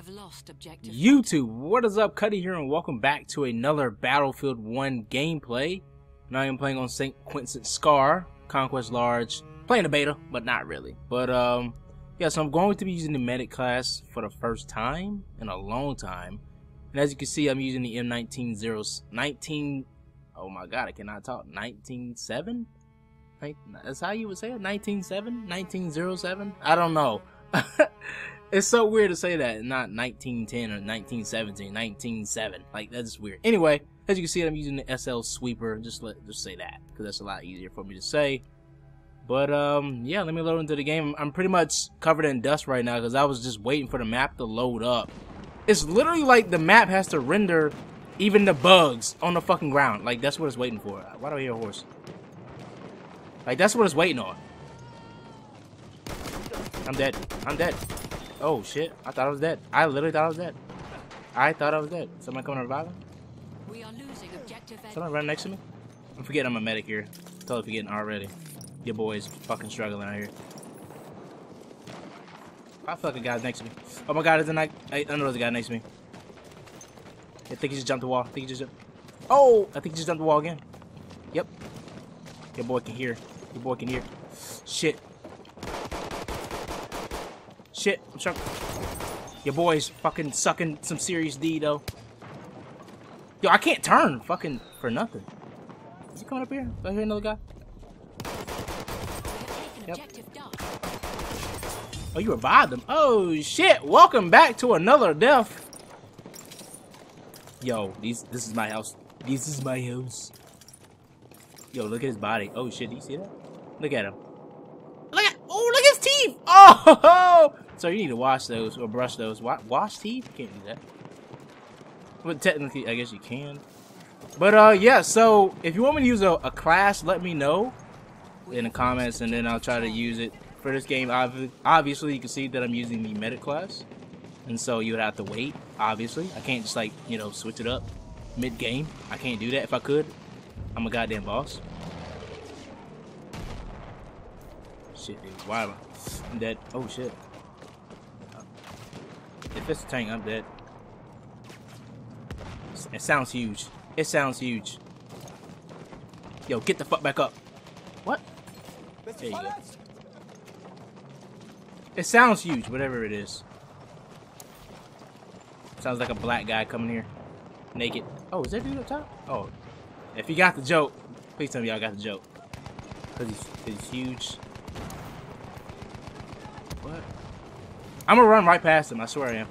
have lost objective. YouTube, what is up? Cuddy here, and welcome back to another Battlefield 1 gameplay. Now I'm playing on St. Quentin Scar, Conquest Large, playing the beta, but not really. But yeah, so I'm going to be using the medic class for the first time in a long time. And as you can see, I'm using the M19. Oh my god, I cannot talk. 19.7? That's how you would say it? 19.7? 19.07? I don't know. It's so weird to say that, not 1910 or 1917, 19.7. Like, that's weird. Anyway, as you can see, I'm using the SL Sweeper. Just say that, because that's a lot easier for me to say. But yeah, let me load into the game. I'm pretty much covered in dust right now because I was just waiting for the map to load up. It's literally like the map has to render even the bugs on the fucking ground. Like, that's what it's waiting for. Why do I hear a horse? Like, that's what it's waiting on. I'm dead. I'm dead. Oh shit, I thought I was dead. I literally thought I was dead. I thought I was dead. Somebody coming to revive him? We are losing objective. Somebody running next to me? I'm forgetting I'm a medic here. Totally forgetting already. Your boy's fucking struggling out here. I feel like a guy's next to me. Oh my god, I know there's a guy next to me. I think he just jumped the wall. I think he just jumped. Oh! I think he just jumped the wall again. Yep. Your boy can hear. Your boy can hear. Shit. Shit, I'm trying. Your boy's fucking sucking some serious D though. Yo, I can't turn fucking for nothing. Is he coming up here? Do I hear another guy? Yep. Oh, you revived him. Oh shit! Welcome back to another death. Yo, this is my house. This is my house. Yo, look at his body. Oh shit, do you see that? Look at him. Look at his teeth. Oh, so you need to wash those or brush those. Wash teeth? You can't do that. But technically, I guess you can. But yeah. So if you want me to use a class, let me know in the comments, and then I'll try to use it for this game. Obviously, you can see that I'm using the medic class, and so you would have to wait. Obviously, I can't just like switch it up mid game. I can't do that. If I could, I'm a goddamn boss. Shit, dude. Why am I? I'm dead. Oh shit. If it's a tank, I'm dead. It sounds huge. It sounds huge. Yo, get the fuck back up. What? There you go. It sounds huge, whatever it is. Sounds like a black guy coming here. Naked. Oh, is that dude up top? Oh. If you got the joke, please tell me y'all got the joke. Because he's huge. What? I'm gonna run right past him, I swear I am.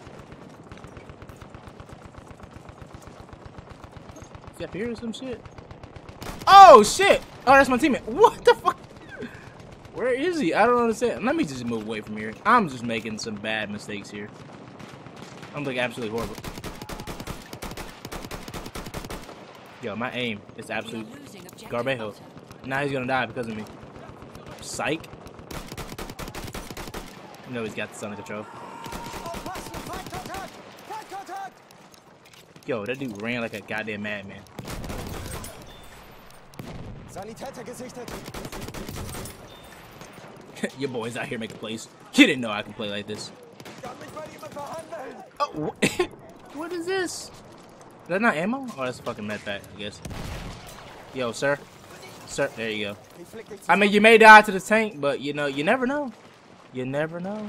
Is he up here or some shit? Oh shit! Oh, that's my teammate. What the fuck? Where is he? I don't understand. Let me just move away from here. I'm just making some bad mistakes here. I'm like absolutely horrible. Yo, my aim is absolute garbejo. Now he's gonna die because of me. Psych. You know he's got this under control. Yo, that dude ran like a goddamn madman. Your boy's out here making plays. You didn't know I can play like this. Oh, what is this? Is that not ammo? Oh, that's a fucking med pack, I guess. Yo, sir. Sir, there you go. I mean, you may die to the tank, but you never know. You never know.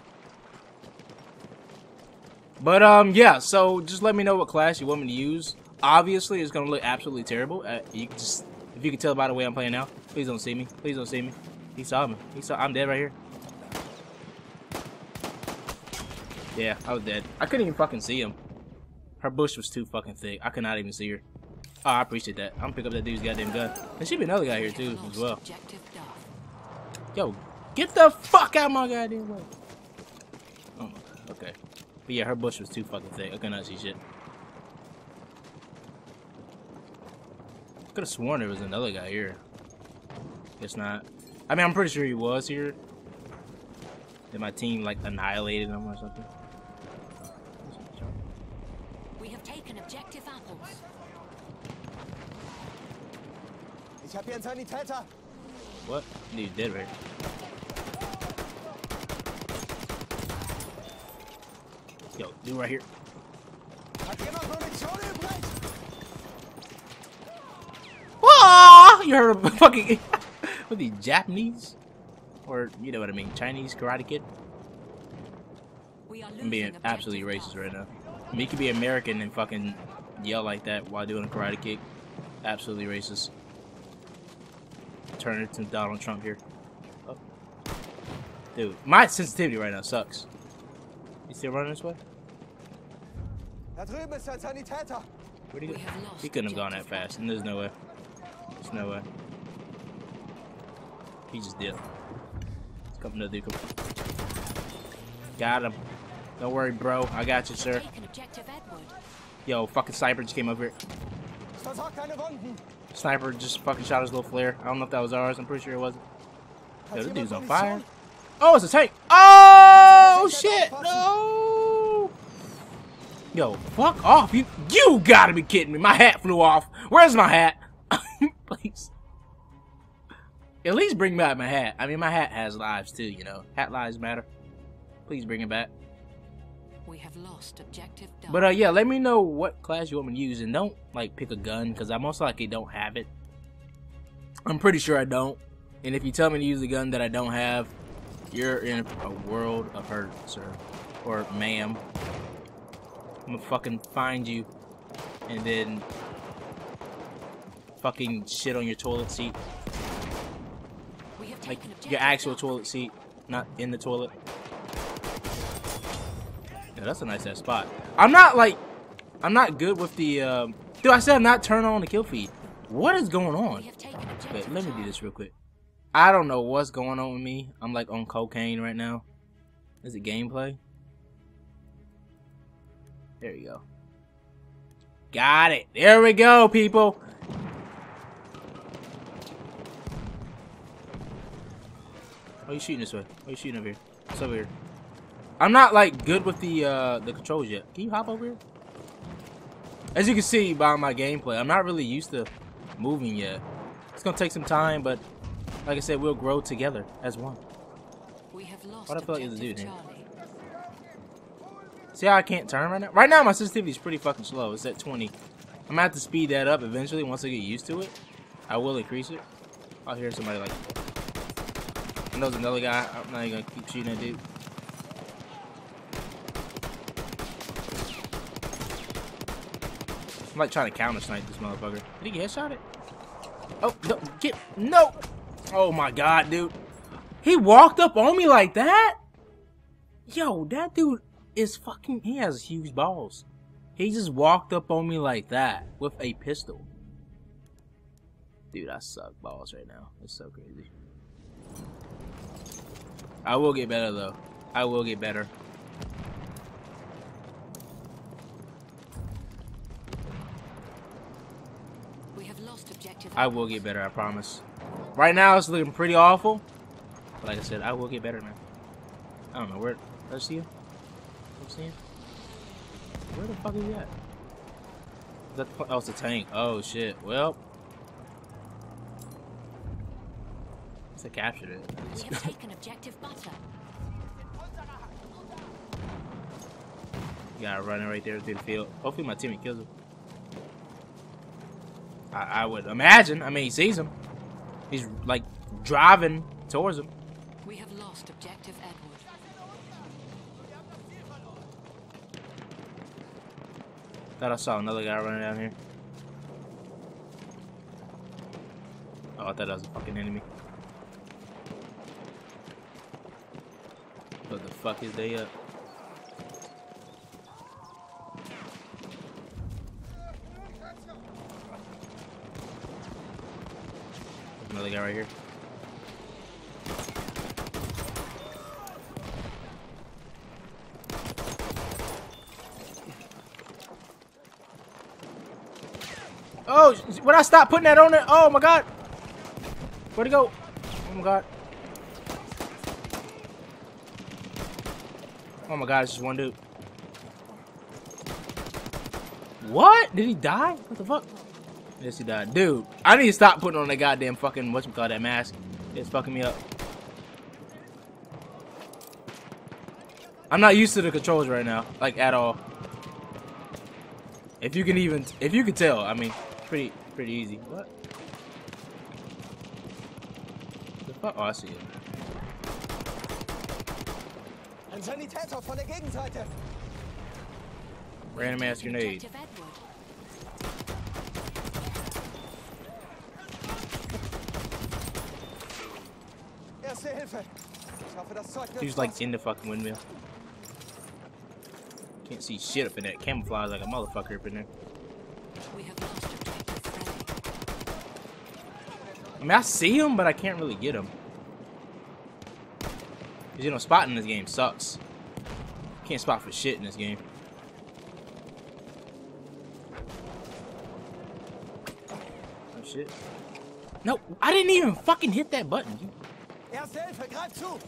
But yeah. So just let me know what class you want me to use. Obviously, it's gonna look absolutely terrible. If you can tell by the way I'm playing now. Please don't see me. Please don't see me. He saw me. I'm dead right here. Yeah, I was dead. I couldn't even fucking see him. Her bush was too fucking thick. I could not even see her. Oh, I appreciate that. I'm gonna pick up that dude's goddamn gun. There should be another guy here too as well. Yo, get the fuck out of my goddamn way. Oh my god. Okay. But yeah, her bush was too fucking thick. I could not see shit. Could have sworn there was another guy here. Guess not. I mean, I'm pretty sure he was here. Did my team like annihilated him or something? We have taken objective apples. What? Dude's dead right here. Yo, dude right here. Whoa! You heard of fucking... What, the Japanese? Or, you know what I mean, Chinese Karate Kid? We are I'm being losing absolutely objective racist right now. I mean, you could be American and fucking yell like that while doing a karate kick. Absolutely racist. Turn it to Donald Trump here. Oh. Dude, my sensitivity right now sucks. You still running this way? Where'd he go? We have lost He couldn't have gone that objective fast, and there's no way. There's no way. He just did. Let's come another dude. Got him. Don't worry, bro. I got you, sir. Taken objective Edward. Yo, fucking sniper just came over here. Sniper just fucking shot his little flare. I don't know if that was ours. I'm pretty sure it wasn't. Yo, this dude's on fire. Oh, it's a tank. Oh, shit. No. Yo, fuck off. You gotta be kidding me. My hat flew off. Where's my hat? Please. At least bring back my hat. I mean, my hat has lives too, you know. Hat lives matter. Please bring it back. We have lost objective Duff. But yeah, let me know what class you want me to use, and don't like pick a gun because I most likely don't have it. I'm pretty sure I don't. And if you tell me to use a gun that I don't have, you're in a world of hurt, sir or ma'am. I'm gonna fucking find you and then fucking shit on your toilet seat. We have Like taken objective your actual Duff. toilet seat, not in the toilet. Yeah, that's a nice ass spot. I'm not good with the dude, I said I'm not turning on the kill feed. What is going We on? have taken Okay, objective let me do Charlie. this real quick. I don't know what's going on with me. I'm like on cocaine right now. Is it gameplay? There you go. Got it. There we go, people. Why are you shooting this way? Why are you shooting over here? It's over here. I'm not like good with the controls yet. Can you hop over here? As you can see by my gameplay, I'm not really used to moving yet. It's gonna take some time, but like I said, we'll grow together as one. We have lost Why do I feel like there's a objective dude here? Charlie. See how I can't turn right now? Right now, my sensitivity is pretty fucking slow. It's at 20. I'm gonna have to speed that up eventually once I get used to it. I will increase it. I'll hear somebody like, and there's another guy. I'm not even gonna keep shooting that dude. I'm like trying to counter snipe this motherfucker. Did he get headshot it? Oh, no, no! Oh my god, dude. He walked up on me like that? Yo, that dude is fucking, he has huge balls. He just walked up on me like that with a pistol. Dude, I suck balls right now. It's so crazy. I will get better though. I will get better. We have lost objective. I will get better, I promise. Right now it's looking pretty awful. But like I said, I will get better, man. I don't know, where, let's see him. Let's see him. Where the fuck is he at? Is that the, oh, it's a tank. Oh shit. Well, I captured it. We have taken objective Butter. You gotta run it right there through the field. Hopefully my teammate kills him. I would imagine. I mean, he sees him. He's like driving towards him. We have lost objective Edward. Thought I saw another guy running down here. Oh, I thought that was a fucking enemy. What the fuck is they up? There's another guy right here. Oh, when I stop putting that on there, oh my god. Where'd he go? Oh my god. Oh my god, it's just one dude. What? Did he die? What the fuck? Yes, he died. Dude, I need to stop putting on that goddamn fucking, whatchamacallit, that mask. It's fucking me up. I'm not used to the controls right now, like at all. If you can tell, I mean, pretty easy. What? The fuck? Oh, I see it. Ein Sanitäter von der Gegenseite. Random ass grenade. Objective Edward. Erste Hilfe. Ich hoffe, das Zeug He was nützt like was. in the fucking windmill. Can't see shit up in there. Camouflage like a motherfucker up in there. We have lost objective Freddy. I mean, I see him, but I can't really get him. Cause you know, spotting in this game sucks. Can't spot for shit in this game. Oh shit. No, I didn't even fucking hit that button. Erste Hilfe, greif zu.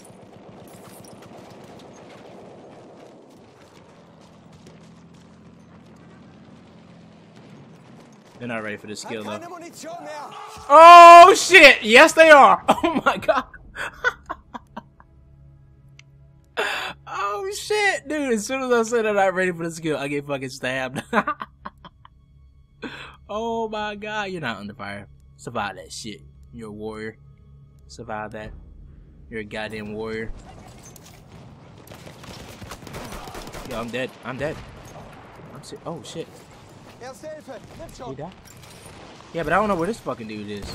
They're not ready for this skill though. Keine Munition mehr. Oh shit! Yes, they are. Oh my god. Oh shit, dude! As soon as I said I'm not ready for the skill, I get fucking stabbed. Oh my god, you're not under fire. Survive that shit. You're a warrior. Survive that. You're a goddamn warrior. Yo, I'm dead. I'm dead. Oh shit. Erste Hilfe, nimm He schon. died? Yeah, but I don't know where this fucking dude is.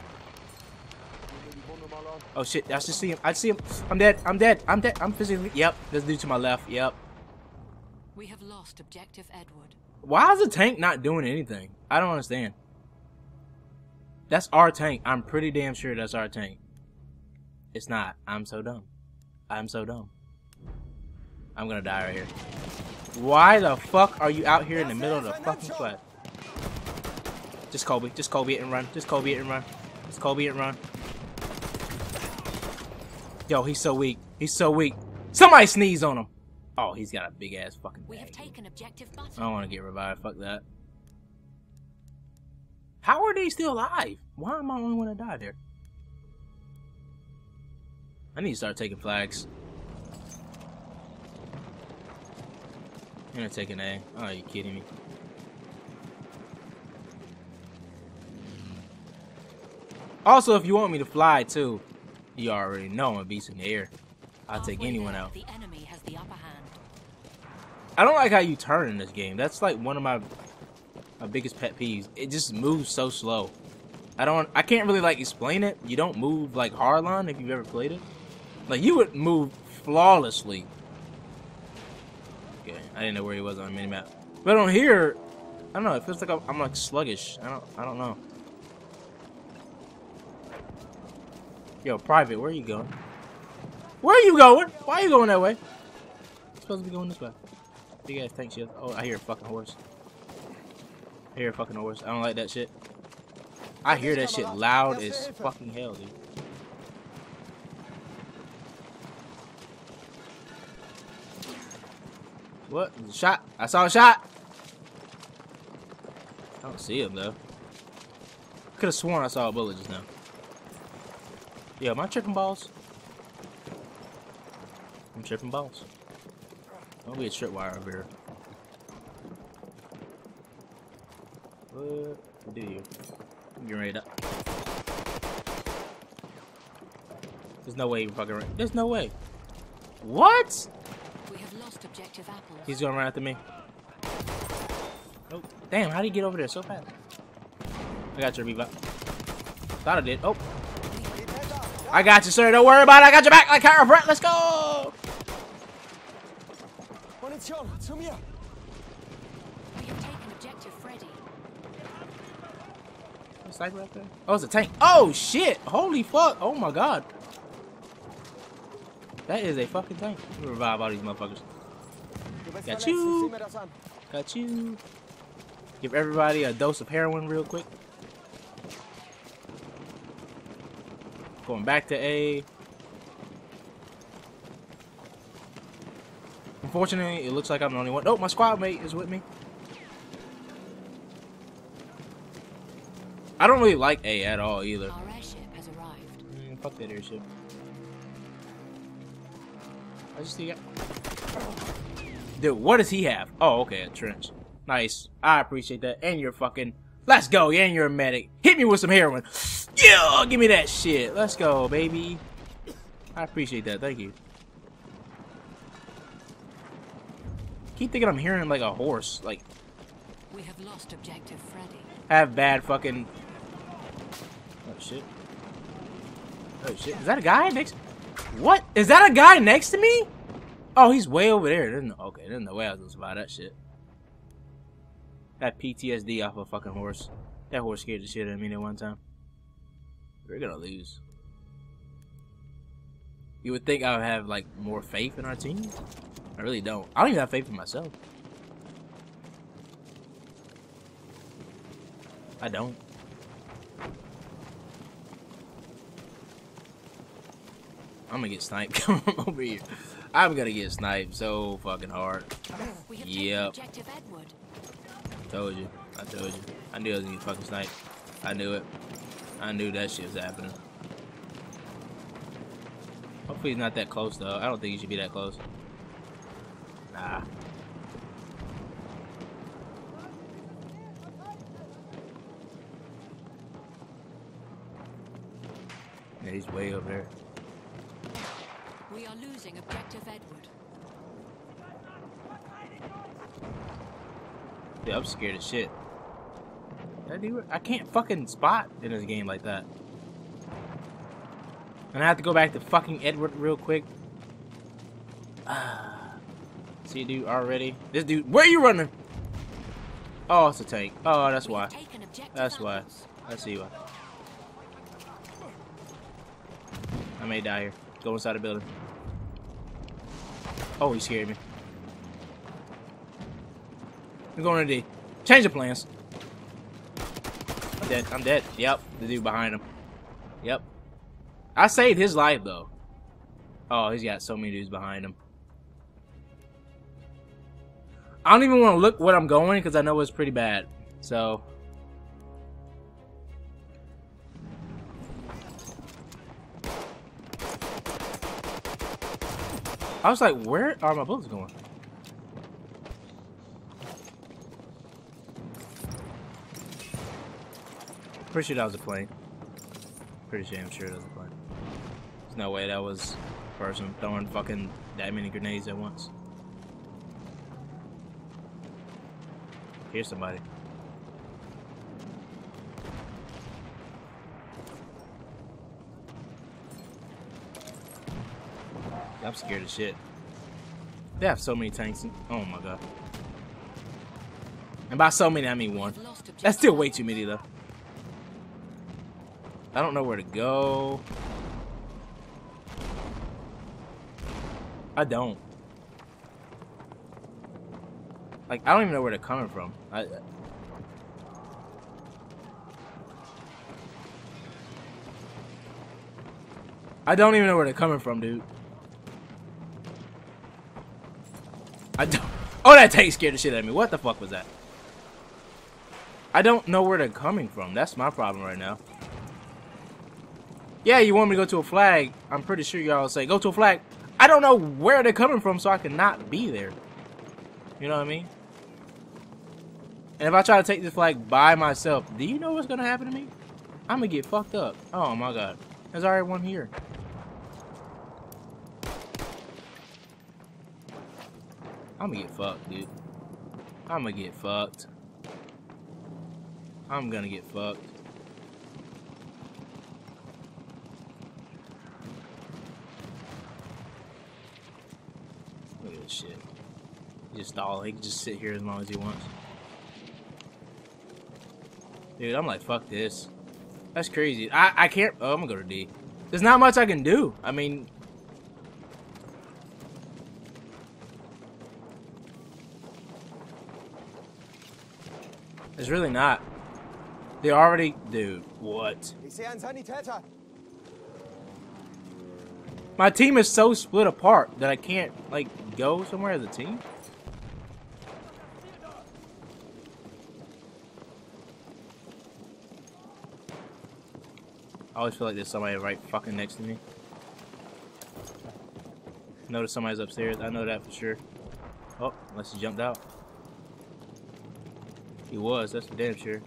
Oh shit, I just see him. I see him. I'm dead. I'm dead. I'm dead. I'm physically. Yep, this dude to my left. Yep. We have lost objective Edward. Why is the tank not doing anything? I don't understand. That's our tank. I'm pretty damn sure that's our tank. It's not. I'm so dumb. I'm so dumb. I'm gonna die right here. Why the fuck are you out here in the middle of the fucking flat? Just Kobe it and run. Just Kobe it and run. Just Kobe it and run. Yo, he's so weak. He's so weak. Somebody sneeze on him. Oh, he's got a big ass fucking We have bag. taken objective I butter. don't want to get revived. Fuck that. How are they still alive? Why am I the only one that died there? I need to start taking flags. I'm gonna take an A. Oh, are you kidding me? Also, if you want me to fly too, you already know I'm gonna beast in the air. I'll take Halfway anyone there, out. The enemy has the upper hand. I don't like how you turn in this game. That's like one of my biggest pet peeves. It just moves so slow. I can't really like explain it. You don't move like Hardline if you've ever played it. Like you would move flawlessly. Okay, I didn't know where he was on the minimap. But on here, I don't know. It feels like I'm like sluggish. I don't know. Yo, Private, where are you going? Where are you going? Why are you going that way? You're supposed to be going this way. Big ass tank shit. Oh, I hear a fucking horse. I hear a fucking horse. I don't like that shit. I hear that shit loud as fucking hell, dude. What? Shot. I saw a shot. I don't see him though. Could have sworn I saw a bullet just now. Yeah, am I tripping balls? I'm tripping balls. Don't be a tripwire over here. What do you? I'm getting ready to. There's no way you fucking. There's no way. What? We have lost objective apples. He's gonna run after me. Nope. Damn, how did he get over there so fast? I got your revive. Thought I did. Oh. I got you, sir. Don't worry about it. I got your back like Kyra Brett. Let's go. Munition, zu mir. We have taken objective Freddy. Sniper right there. Oh, it's a tank. Oh shit! Holy fuck! Oh my god! That is a fucking tank. Let me revive all these motherfuckers. Du bist Got verletzt, you. sieh mir das an. Got you. Give everybody a dose of heroin real quick. Going back to A. Unfortunately, it looks like I'm the only one. Oh, my squad mate is with me. I don't really like A at all either. Our airship has arrived. Fuck that airship. I just see it. Dude, what does he have? Oh, okay, a trench. Nice. I appreciate that. And you're fucking... Let's go. And you're a medic. Hit me with some heroin. Yeah, give me that shit. Let's go, baby. I appreciate that. Thank you. Keep thinking I'm hearing like a horse. Like, We have lost objective Freddy. have bad fucking... Oh, shit. Oh, shit. Is that a guy next... What? Is that a guy next to me? Oh, he's way over there. Okay, there's no way I was gonna survive that shit. That PTSD off a fucking horse. That horse scared the shit out of me that one time. We're gonna lose. You would think I would have, like, more faith in our team. I really don't. I don't even have faith in myself. I don't. I'm gonna get sniped. Come over here. I'm gonna get sniped so fucking hard. We have Yep. taken objective Edward. Told you. I told you. I knew I was gonna get fucking sniped. I knew it. I knew that shit was happening. Hopefully he's not that close though. I don't think he should be that close. Nah. Yeah, he's way over there. We are losing objective Edward. Yeah, I'm scared as shit. That dude, I can't fucking spot in this game like that. And I have to go back to fucking Edward real quick. See, dude, already. This dude, where are you running? Oh, it's a tank. Oh, that's We why. have taken objective That's why. Apples. I see why. I may die here. Go inside the building. Oh, he scared me. I'm going to D. Change the plans. I'm dead. I'm dead. Yep. The dude behind him. Yep. I saved his life, though. Oh, he's got so many dudes behind him. I don't even want to look where I'm going because I know it's pretty bad. So... I was like, where are my bullets going? Pretty sure that was a plane. Pretty damn sure that was a plane. There's no way that was a person throwing fucking that many grenades at once. Here's somebody. I'm scared as shit. They have so many tanks. Oh my god. And by so many, I mean one. We've lost objective That's still way too many, though. I don't know where to go. I don't. Like, I don't even know where they're coming from. I don't even know where they're coming from, dude. I don't. Oh, that tank scared the shit out of me. What the fuck was that? I don't know where they're coming from. That's my problem right now. Yeah, you want me to go to a flag. I'm pretty sure y'all say, go to a flag. I don't know where they're coming from, so I cannot be there. You know what I mean? And if I try to take this flag by myself, do you know what's going to happen to me? I'm going to get fucked up. Oh, my God. There's already one here. I'm going to get fucked, dude. I'm going to get fucked. I'm going to get fucked. Look at this shit. He just stall. He can just sit here as long as he wants. Dude, I'm like, fuck this. That's crazy. I can't. Oh, I'm gonna go to D. There's not much I can do. I mean, there's really not. They already. Dude, what? Ich sehe einen Sanitäter. My team is so split apart that I can't, like, go somewhere as a team. I always feel like there's somebody right fucking next to me. Notice somebody's upstairs. I know that for sure. Oh, unless he jumped out. He was. That's for damn sure.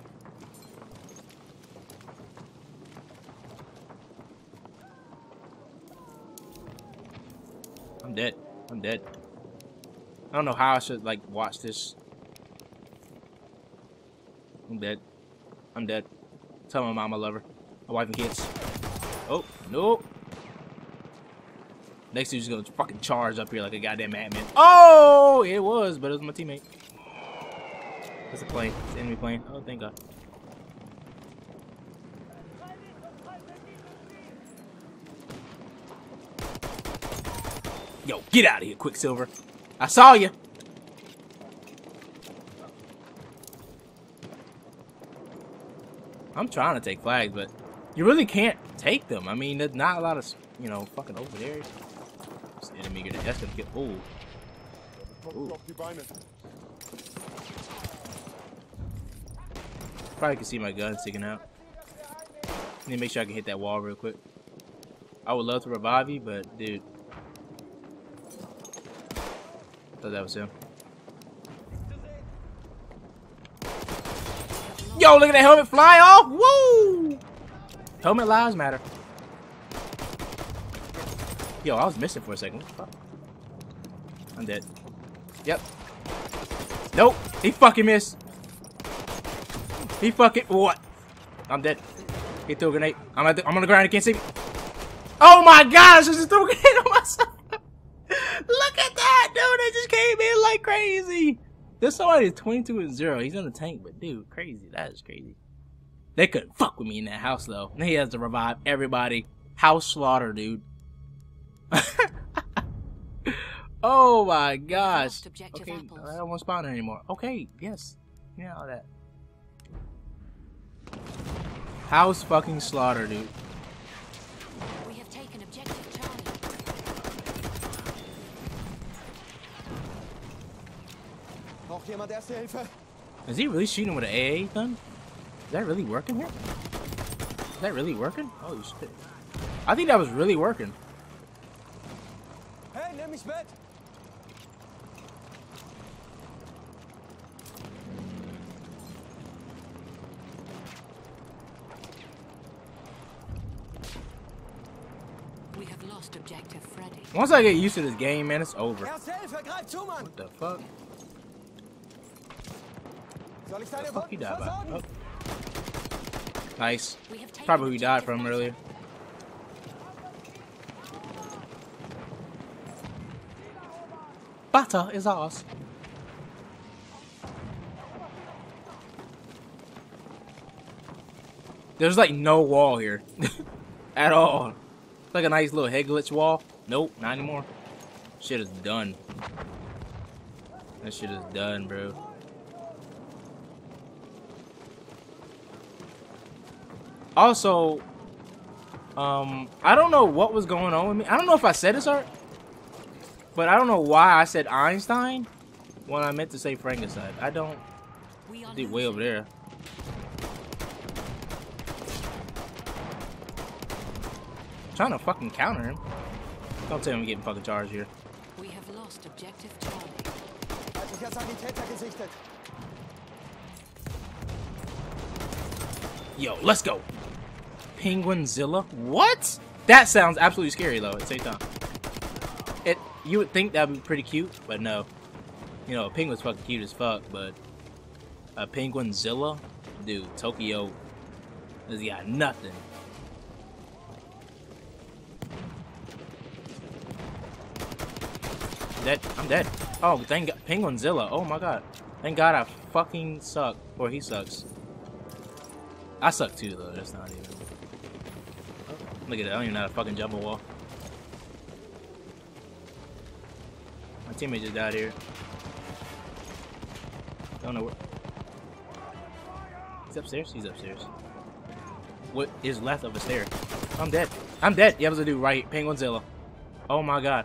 I'm dead. I'm dead. I don't know how I should like watch this. I'm dead. I'm dead. Tell my mom I love her. My wife and kids. Oh, no. Next dude's gonna fucking charge up here like a goddamn madman. Oh, it was, but it was my teammate. That's a plane. It's an enemy plane. Oh, thank God. Yo, get out of here, Quicksilver. I saw you. I'm trying to take flags, but you really can't take them. I mean, there's not a lot of, you know, fucking over there. This enemy gonna, that's gonna get, ooh. Probably can see my gun sticking out. Need to make sure I can hit that wall real quick. I would love to revive you, but dude. Thought that was him. Yo, look at that helmet fly off! Woo! Helmet lives matter. Yo, I was missing for a second. What the fuck? I'm dead. Yep. Nope. He fucking missed. He fucking what? I'm dead. He threw a grenade. I'm on the ground. He can't see me. Oh my gosh! I just threw a grenade on myself. Look at that, dude! They just came in like crazy. There's somebody 22-0. He's in the tank, but dude, crazy. That is crazy. They couldn't fuck with me in that house though. He has to revive everybody. House slaughter, dude. Oh my gosh. Okay, I don't want to spawn anymore. Okay, yes. Yeah, all that. House fucking slaughter, dude. We have taken objective Charlie. Braucht jemand erste Hilfe? Is he really shooting with an AA gun? Is that really working here? Is that really working? Holy shit. I think that was really working. Hey, nimm mich mit! We have lost objective Freddy. Once I get used to this game, man, it's over. Erste Hilfe, greif zu, Mann! What the fuck? Soll ich The deine fuck he Wunden died by? versorgen? Oh. Nice. We have taken Probably who he died objective from Freddy. earlier. Butter is ours. There's like no wall here. At all. It's like a nice little head glitch wall. Nope, not anymore. Shit is done. That shit is done, bro. Also, I don't know what was going on with me. I don't know if I said this already, but I don't know why I said Einstein when I meant to say Frankenstein. I don't. We are Dude, way over there. Trying to fucking counter him. Don't tell me I'm getting fucking charged here. We have lost objective Charlie. Feindlicher Sanitäter gesichtet. Yo, let's go. Penguinzilla? What? That sounds absolutely scary though at the same time. You would think that would be pretty cute, but no. You know, a penguin's fucking cute as fuck, but a Penguinzilla? Dude, Tokyo has got nothing. Dead. I'm dead. Oh, thank God. Penguinzilla. Oh my God. Thank God I fucking suck. Or he sucks. I suck too, though. That's not even. Look at that. I don't even know how to fucking jump a wall. My teammate just died here. Don't know where. He's upstairs? He's upstairs. What is left of a stair? I'm dead. I'm dead. Yeah, I was a dude right. Penguinzilla. Oh my God.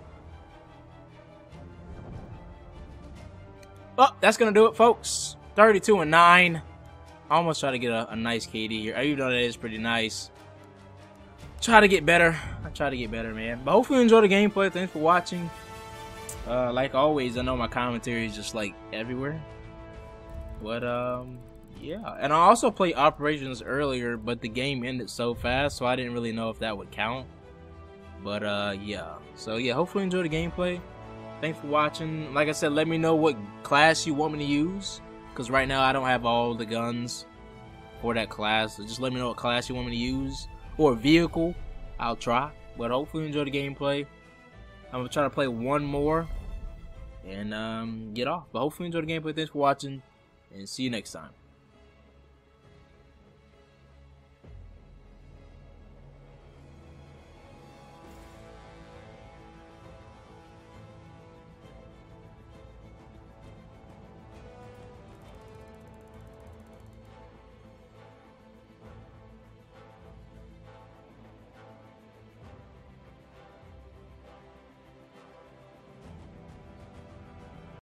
Well, that's gonna do it, folks. 32-9. I almost try to get a nice KD here. Even though that is pretty nice. Try to get better. I try to get better, man. But hopefully you enjoy the gameplay. Thanks for watching. Like always, I know my commentary is just like everywhere. But yeah. And I also played Operations earlier, but the game ended so fast, so I didn't really know if that would count. But yeah. So yeah, hopefully you enjoy the gameplay. Thanks for watching. Like I said, let me know what class you want me to use, because right now I don't have all the guns for that class. So just let me know what class you want me to use, or vehicle. I'll try. But hopefully you enjoy the gameplay. I'm gonna try to play one more and get off. But hopefully you enjoy the gameplay. Thanks for watching, and see you next time.